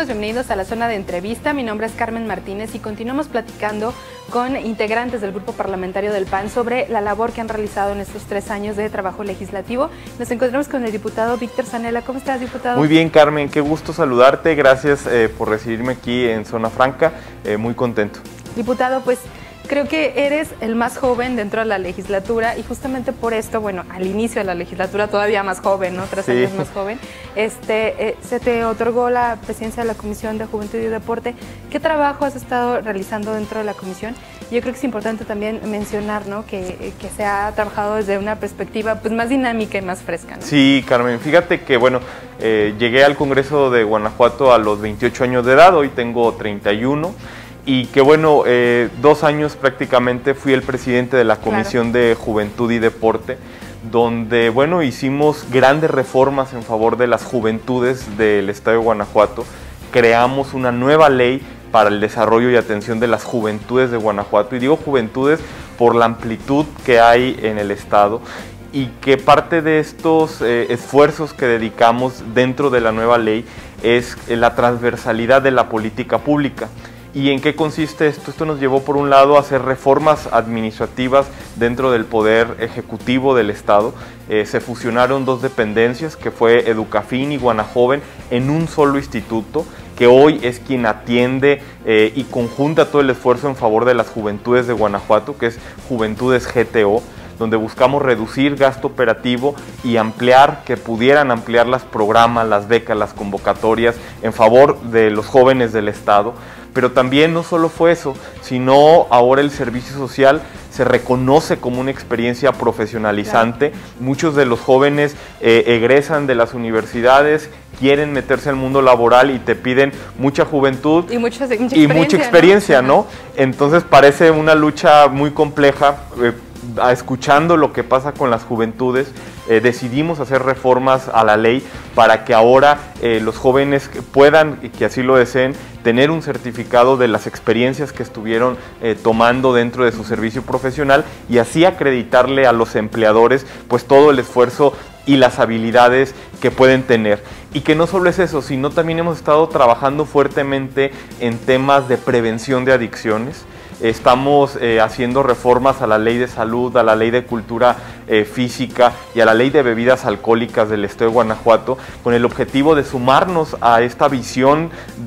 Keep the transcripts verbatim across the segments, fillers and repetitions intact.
amigos, bienvenidos a la zona de entrevista. Mi nombre es Carmen Martínez y continuamos platicando con integrantes del grupo parlamentario del P A N sobre la labor que han realizado en estos tres años de trabajo legislativo. Nos encontramos con el diputado Víctor Zanella. ¿Cómo estás, diputado? Muy bien, Carmen, qué gusto saludarte. Gracias eh, por recibirme aquí en Zona Franca. Eh, muy contento. Diputado, pues creo que eres el más joven dentro de la legislatura y justamente por esto, bueno, al inicio de la legislatura todavía más joven, ¿no? Tres sí. años más joven, este, eh, se te otorgó la presidencia de la Comisión de Juventud y Deporte. ¿Qué trabajo has estado realizando dentro de la comisión? Yo creo que es importante también mencionar, ¿no?, que, que se ha trabajado desde una perspectiva pues más dinámica y más fresca, ¿no? Sí, Carmen, fíjate que, bueno, eh, llegué al Congreso de Guanajuato a los veintiocho años de edad, hoy tengo treinta y uno. Y que bueno, eh, dos años prácticamente fui el presidente de la Comisión claro. de Juventud y Deporte, donde bueno, hicimos grandes reformas en favor de las juventudes del estado de Guanajuato. Creamos una nueva ley para el desarrollo y atención de las juventudes de Guanajuato, y digo juventudes por la amplitud que hay en el estado, y que parte de estos eh, esfuerzos que dedicamos dentro de la nueva ley es la transversalidad de la política pública. ¿Y en qué consiste esto? Esto nos llevó por un lado a hacer reformas administrativas dentro del Poder Ejecutivo del Estado. Eh, se fusionaron dos dependencias, que fue Educafin y Guanajoven, en un solo instituto, que hoy es quien atiende eh, y conjunta todo el esfuerzo en favor de las juventudes de Guanajuato, que es Juventudes G T O, donde buscamos reducir gasto operativo y ampliar, que pudieran ampliar los programas, las becas, las convocatorias en favor de los jóvenes del Estado. Pero también no solo fue eso, sino ahora el servicio social se reconoce como una experiencia profesionalizante. Claro. Muchos de los jóvenes eh, egresan de las universidades, quieren meterse al mundo laboral y te piden mucha juventud y, mucha, mucha y experiencia, mucha experiencia, ¿no? ¿no? Entonces parece una lucha muy compleja. Eh, escuchando lo que pasa con las juventudes, eh, decidimos hacer reformas a la ley para que ahora eh, los jóvenes puedan, que así lo deseen, tener un certificado de las experiencias que estuvieron eh, tomando dentro de su servicio profesional, y así acreditarle a los empleadores pues todo el esfuerzo y las habilidades que pueden tener. Y que no solo es eso, sino también hemos estado trabajando fuertemente en temas de prevención de adicciones. Estamos eh, haciendo reformas a la ley de salud, a la ley de cultura eh, física y a la ley de bebidas alcohólicas del estado de Guanajuato, con el objetivo de sumarnos a esta visión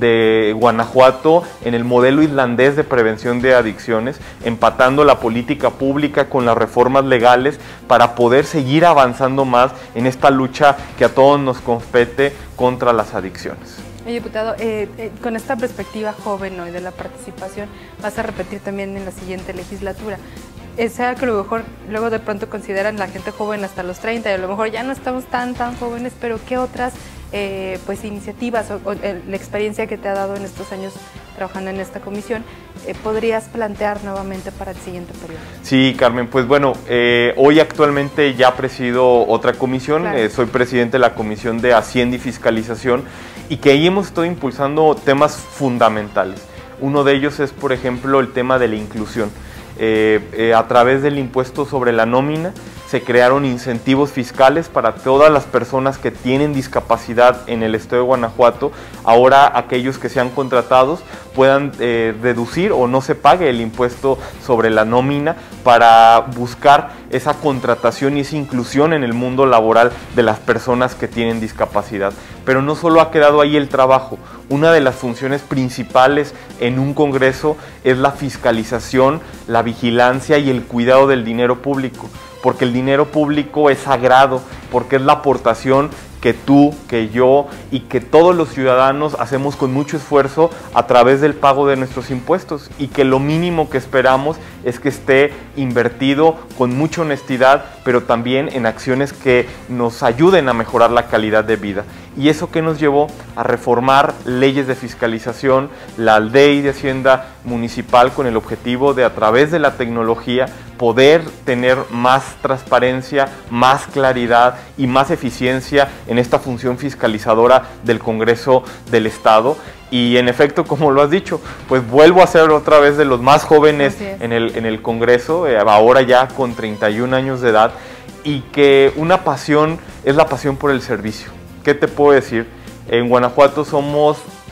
de Guanajuato en el modelo islandés de prevención de adicciones, empatando la política pública con las reformas legales para poder seguir avanzando más en esta lucha que a todos nos compete contra las adicciones. Oye, diputado, eh, eh, con esta perspectiva joven, ¿no?, y de la participación, vas a repetir también en la siguiente legislatura. Eh, sea que a lo mejor luego de pronto consideran la gente joven hasta los treinta, y a lo mejor ya no estamos tan tan jóvenes, pero ¿qué otras eh, pues iniciativas o, o eh, la experiencia que te ha dado en estos años trabajando en esta comisión eh, podrías plantear nuevamente para el siguiente periodo? Sí, Carmen, pues bueno, eh, hoy actualmente ya presido otra comisión, claro. eh, soy presidente de la Comisión de Hacienda y Fiscalización, y que ahí hemos estado impulsando temas fundamentales. Uno de ellos es, por ejemplo, el tema de la inclusión. Eh, eh, a través del impuesto sobre la nómina se crearon incentivos fiscales para todas las personas que tienen discapacidad en el estado de Guanajuato. Ahora aquellos que sean contratados puedan eh, reducir o no se pague el impuesto sobre la nómina para buscar esa contratación y esa inclusión en el mundo laboral de las personas que tienen discapacidad. Pero no solo ha quedado ahí el trabajo. Una de las funciones principales en un congreso es la fiscalización, la vigilancia y el cuidado del dinero público, porque el dinero público es sagrado, porque es la aportación que tú, que yo y que todos los ciudadanos hacemos con mucho esfuerzo a través del pago de nuestros impuestos, y que lo mínimo que esperamos es que esté invertido con mucha honestidad, pero también en acciones que nos ayuden a mejorar la calidad de vida. Y eso que nos llevó a reformar leyes de fiscalización, la ley de Hacienda Municipal, con el objetivo de, a través de la tecnología, poder tener más transparencia, más claridad y más eficiencia en esta función fiscalizadora del Congreso del Estado. Y en efecto, como lo has dicho, pues vuelvo a ser otra vez de los más jóvenes en el, en el Congreso, eh, ahora ya con treinta y un años de edad, y que una pasión es la pasión por el servicio. ¿Qué te puedo decir? En Guanajuato somos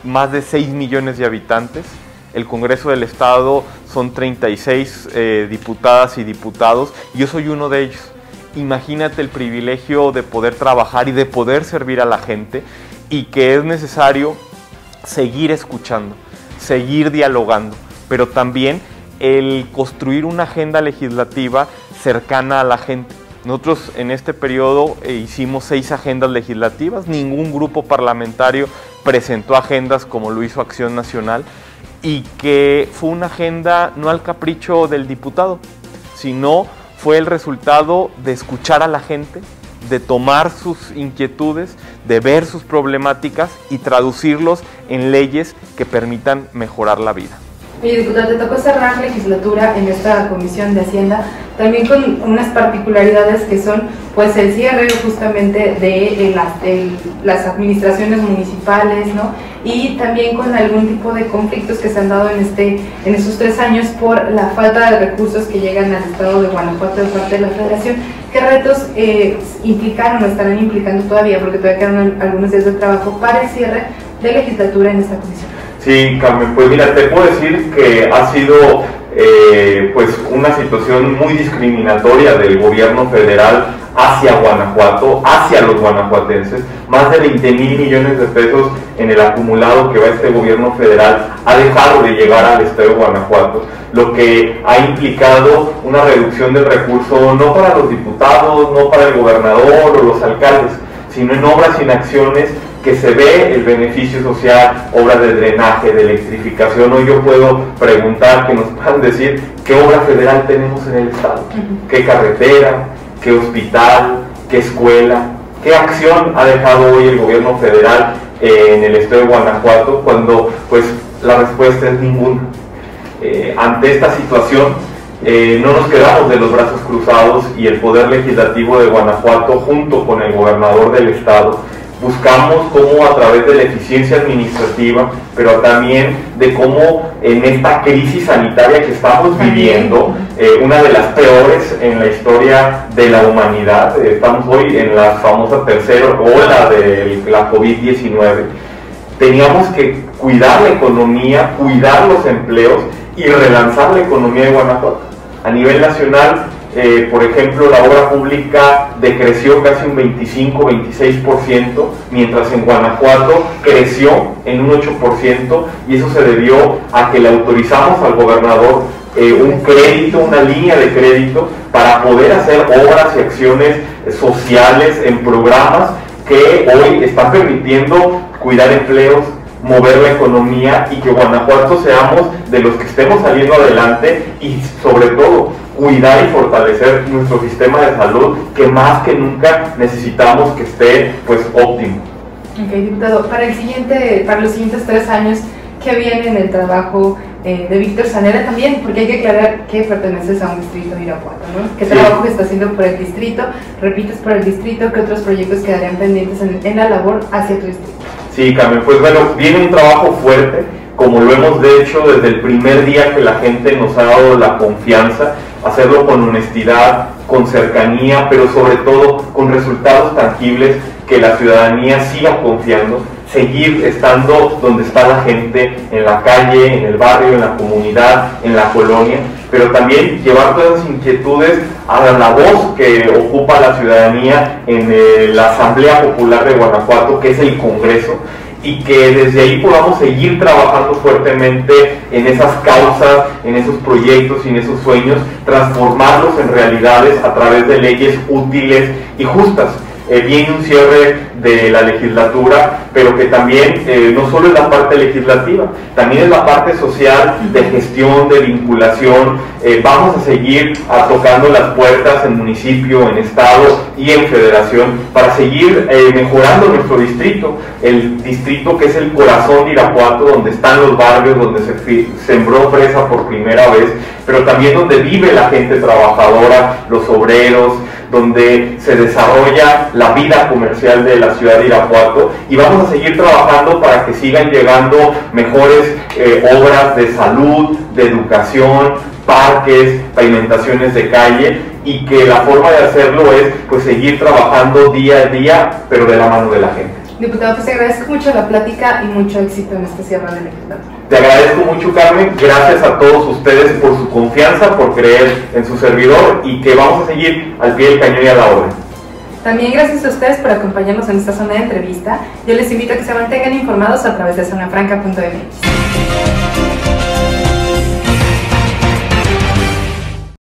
más de seis millones de habitantes. El Congreso del Estado son treinta y seis eh, diputadas y diputados, y yo soy uno de ellos. Imagínate el privilegio de poder trabajar y de poder servir a la gente, y que es necesario seguir escuchando, seguir dialogando, pero también el construir una agenda legislativa cercana a la gente. Nosotros en este periodo eh, hicimos seis agendas legislativas, ningún grupo parlamentario presentó agendas como lo hizo Acción Nacional, y que fue una agenda no al capricho del diputado, sino fue el resultado de escuchar a la gente, de tomar sus inquietudes, de ver sus problemáticas y traducirlos en leyes que permitan mejorar la vida. Oye, diputado, te tocó cerrar legislatura en esta Comisión de Hacienda, también con unas particularidades que son pues el cierre justamente de, de, las, de las administraciones municipales, ¿no? Y también con algún tipo de conflictos que se han dado en, este, en estos tres años por la falta de recursos que llegan al estado de Guanajuato de parte de la Federación. ¿Qué retos eh, implicaron o estarán implicando todavía, porque todavía quedan algunos días de trabajo para el cierre de legislatura en esta comisión? Sí, Carmen, pues mira, te puedo decir que ha sido eh, pues una situación muy discriminatoria del gobierno federal hacia Guanajuato, hacia los guanajuatenses. Más de veinte mil millones de pesos en el acumulado que va este gobierno federal ha dejado de llegar al estado de Guanajuato, lo que ha implicado una reducción del recurso no para los diputados, no para el gobernador o los alcaldes, sino en obras y en acciones que se ve el beneficio social, obras de drenaje, de electrificación. Hoy yo puedo preguntar, que nos puedan decir qué obra federal tenemos en el estado, qué carretera, qué hospital, qué escuela, qué acción ha dejado hoy el gobierno federal eh, en el estado de Guanajuato, cuando pues la respuesta es ninguna. Eh, ante esta situación eh, no nos quedamos de los brazos cruzados, y el Poder Legislativo de Guanajuato junto con el gobernador del estado buscamos cómo a través de la eficiencia administrativa, pero también de cómo en esta crisis sanitaria que estamos viviendo, eh, una de las peores en la historia de la humanidad, eh, estamos hoy en la famosa tercera ola de la COVID diecinueve, teníamos que cuidar la economía, cuidar los empleos y relanzar la economía de Guanajuato. A nivel nacional, Eh, por ejemplo, la obra pública decreció casi un veinticinco a veintiséis por ciento, mientras en Guanajuato creció en un ocho por ciento, y eso se debió a que le autorizamos al gobernador eh, un crédito, una línea de crédito para poder hacer obras y acciones sociales en programas que hoy están permitiendo cuidar empleos, mover la economía, y que Guanajuato seamos de los que estemos saliendo adelante, y sobre todo cuidar y fortalecer nuestro sistema de salud, que más que nunca necesitamos que esté pues óptimo. Ok, diputado, para, el siguiente, para los siguientes tres años, ¿qué viene en el trabajo eh, de Víctor Zanella también? Porque hay que aclarar que perteneces a un distrito de Irapuato, ¿no? ¿Qué sí. trabajo está haciendo por el distrito? ¿Repites por el distrito? ¿Qué otros proyectos quedarían pendientes en, en la labor hacia tu distrito? Sí, Carmen, pues bueno, viene un trabajo fuerte, como lo hemos hecho desde el primer día que la gente nos ha dado la confianza, hacerlo con honestidad, con cercanía, pero sobre todo con resultados tangibles, que la ciudadanía siga confiando, seguir estando donde está la gente, en la calle, en el barrio, en la comunidad, en la colonia, pero también llevar todas las inquietudes a la voz que ocupa la ciudadanía en eh, la Asamblea Popular de Guanajuato, que es el Congreso, y que desde ahí podamos seguir trabajando fuertemente en esas causas, en esos proyectos y en esos sueños, transformarlos en realidades a través de leyes útiles y justas. Eh, viene un cierre de la legislatura, pero que también eh, no solo es la parte legislativa, también es la parte social, de gestión, de vinculación. Eh, vamos a seguir a, tocando las puertas en municipio, en estado y en federación, para seguir eh, mejorando nuestro distrito, el distrito que es el corazón de Irapuato, donde están los barrios, donde se sembró fresa por primera vez, pero también donde vive la gente trabajadora, los obreros, donde se desarrolla la vida comercial de la ciudad de Irapuato, y vamos a seguir trabajando para que sigan llegando mejores eh, obras de salud, de educación, parques, pavimentaciones de calle, y que la forma de hacerlo es pues seguir trabajando día a día, pero de la mano de la gente. Diputado, pues te agradezco mucho la plática y mucho éxito en este cierre de legislatura. Te agradezco mucho, Carmen, gracias a todos ustedes por su confianza, por creer en su servidor y que vamos a seguir al pie del cañón y a la orden. También gracias a ustedes por acompañarnos en esta zona de entrevista. Yo les invito a que se mantengan informados a través de zona franca punto m x.